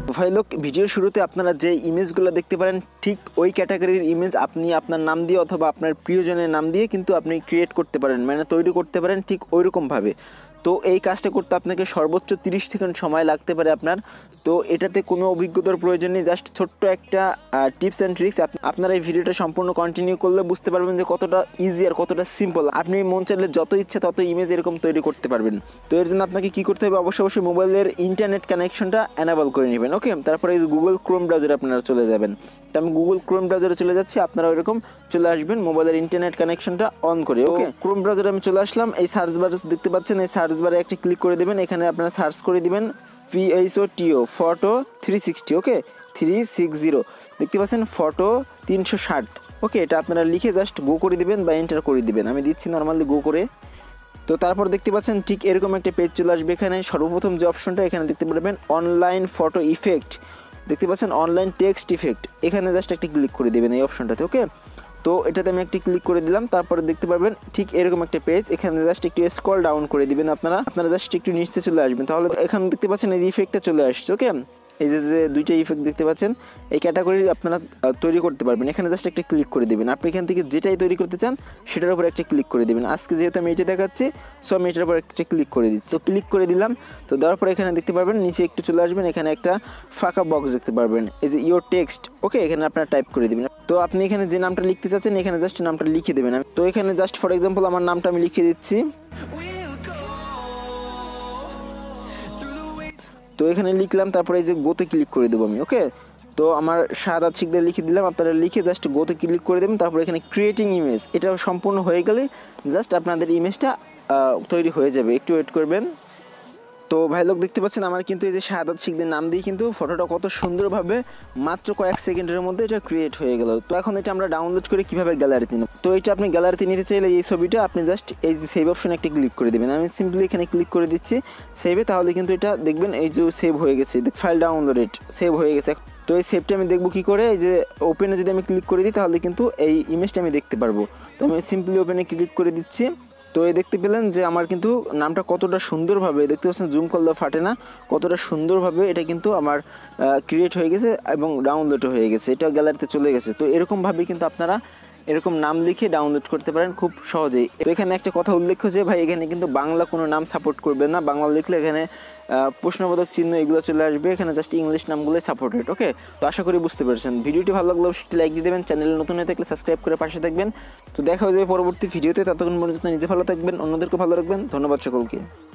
ভাই লোক, ভিডিওর শুরুতে আপনারা যে ইমেজগুলো দেখতে পারেন ঠিক ওই ক্যাটাগরির ইমেজ আপনি আপনার নাম দিয়ে অথবা আপনার প্রিয়জনের নাম দিয়ে কিন্তু আপনি ক্রিয়েট করতে পারেন, মানে তৈরি করতে পারেন ঠিক ওইরকমভাবে। তো এই কাজটা করতে আপনাকে সর্বোচ্চ 30 সেকেন্ড সময় লাগতে পারে আপনার। তো এটাতে কোনো অভিজ্ঞতার প্রয়োজন নেই, জাস্ট ছোট্ট একটা টিপস অ্যান্ড ট্রিক্স। আপনারা এই ভিডিওটা সম্পূর্ণ কন্টিনিউ করলে বুঝতে পারবেন যে কতটা ইজি আর কতটা সিম্পল। আপনি মন চাইলে যত ইচ্ছা তত ইমেজ এরকম তৈরি করতে পারবেন। তো এর জন্য আপনাকে কী করতে হবে, অবশ্যই মোবাইলের ইন্টারনেট কানেকশনটা অ্যানাবল করে নেবেন। ওকে, তারপরে এই গুগল ক্রোম ব্রাউজারে আপনারা চলে যাবেন। তো আমি গুগল ক্রোম ব্রাউজারে চলে যাচ্ছি, আপনারা ওইরকম চলে আসবেন মোবাইলের ইন্টারনেট কানেকশনটা অন করে। ওকে, ক্রোম ব্রাউজারে আমি চলে আসলাম। এই সার্চ বার দেখতে পাচ্ছেন, এই সার্চ বারে একটা ক্লিক করে দেবেন। এখানে আপনারা সার্চ করে দিবেন PHOTO ফটো 360। ওকে, 360 দেখতে পাচ্ছেন, ফটো 360। ওকে, এটা আপনারা লিখে জাস্ট গো করে দিবেন বা এন্টার করে দিবেন। আমি দিচ্ছি নর্মালি গো করে। তো তারপর দেখতে পাচ্ছেন ঠিক এরকম একটা পেজ চলে আসবে। এখানে সর্বপ্রথম যে অপশনটা এখানে দেখতে পারবেন অনলাইন ফটো ইফেক্ট, দেখতে পাচ্ছেন অনলাইন টেক্সট ইফেক্ট। এখানে জাস্ট একটা ক্লিক করে দেবেন এই অপশনটাতে। ওকে, তো এটাতে আমি একটি ক্লিক করে দিলাম। তারপরে দেখতে পারবেন ঠিক এরকম একটা পেজ। এখানে জাস্ট একটু স্ক্রল ডাউন করে দিবেন আপনারা জাস্ট একটু নিচে চলে আসবেন। তাহলে এখানে দেখতে পাচ্ছেন এই যে ইফেক্টটা চলে আসছে। ওকে, এই যে দুইটা ইফেক্ট দেখতে পাচ্ছেন, এই ক্যাটাগরি আপনারা তৈরি করতে পারবেন। এখানে জাস্ট একটা ক্লিক করে দেবেন। আপনি এখান থেকে যেটাই তৈরি করতে চান সেটার উপর একটা ক্লিক করে দেবেন। আজকে যেহেতু আমি এটা দেখাচ্ছি, সো আমি এটার উপর একটা ক্লিক করে দিচ্ছি। তো ক্লিক করে দিলাম। তো দেওয়ার পর এখানে দেখতে পারবেন নিচে একটু চলে আসবেন, এখানে একটা ফাঁকা বক্স দেখতে পারবেন, এই যে ইওর টেক্সট। ওকে, এখানে আপনারা টাইপ করে দেবেন। তো আপনি এখানে যে নামটা লিখতে চাচ্ছেন এখানে জাস্ট নামটা লিখে দেবেন। তো এখানে জাস্ট ফর এক্সাম্পল আমার নামটা আমি লিখে দিচ্ছি। তো এখানে লিখলাম, তারপরে এই যে গোতে ক্লিক করে দেবো আমি। ওকে, তো আমার শাহাদাত শিকদার লিখে দিলাম। আপনারা লিখে জাস্ট গোতে ক্লিক করে দেবেন। তারপর এখানে ক্রিয়েটিং ইমেজ, এটা সম্পূর্ণ হয়ে গেলে জাস্ট আপনাদের ইমেজটা তৈরি হয়ে যাবে। একটু ওয়েট করবেন। তো ভাই লোক, দেখতে পাচ্ছেন আমার কিন্তু এই যে শাহাদাত শিকদার নাম দিয়ে কিন্তু ফটোটা কত সুন্দরভাবে মাত্র কয়েক সেকেন্ডের মধ্যে এটা ক্রিয়েট হয়ে গেল। তো এখন এটা আমরা ডাউনলোড করে কীভাবে গ্যালারিতে নেব, তো এটা আপনি গ্যালারিতে নিতে চাইলে এই ছবিটা আপনি জাস্ট এই যে সেভ অপশনে একটা ক্লিক করে দেবেন। আমি সিম্পলি এখানে ক্লিক করে দিচ্ছি সেভে, তাহলে কিন্তু এটা দেখবেন এই যে সেভ হয়ে গেছে, ফাইল ডাউনলোডেড সেভ হয়ে গেছে। তো এই সেভটা আমি দেখবো কী করে, এই যে ওপেনে যদি আমি ক্লিক করে দিই তাহলে কিন্তু এই ইমেজটা আমি দেখতে পারবো। তো আমি সিম্পলি ওপেনে ক্লিক করে দিচ্ছি। তো এই দেখতে পেলেন যে আমার কিন্তু নামটা কতটা সুন্দরভাবে, দেখতে পাচ্ছেন জুম করলেও ফাটে না, কতটা সুন্দরভাবে এটা কিন্তু আমার ক্রিয়েট হয়ে গেছে এবং ডাউনলোডও হয়ে গেছে, এটা গ্যালারিতে চলে গেছে। তো এরকমভাবে কিন্তু আপনারা এরকম নাম লিখে ডাউনলোড করতে পারেন খুব সহজেই। তো এখানে একটা কথা উল্লেখ্য যে ভাই এখানে কিন্তু বাংলা কোনো নাম সাপোর্ট করবে না। বাংলা লিখলে এখানে প্রশ্নবোধক চিহ্ন এগুলো চলে আসবে, এখানে জাস্ট ইংলিশ নামগুলোই সাপোর্টেড। ওকে, তো আশা করি বুঝতে পেরেছেন। ভিডিওটি ভালো লাগলে অবশ্যই লাইক দিয়ে দেবেন, চ্যানেলে নতুন হয়ে থাকলে সাবস্ক্রাইব করে পাশে থাকবেন। তো দেখা হয়ে যাবে পরবর্তী ভিডিওতে, ততক্ষণ পর্যন্ত নিজে ভালো থাকবেন, অন্যদেরকে ভালো রাখবেন। ধন্যবাদ সকলকে।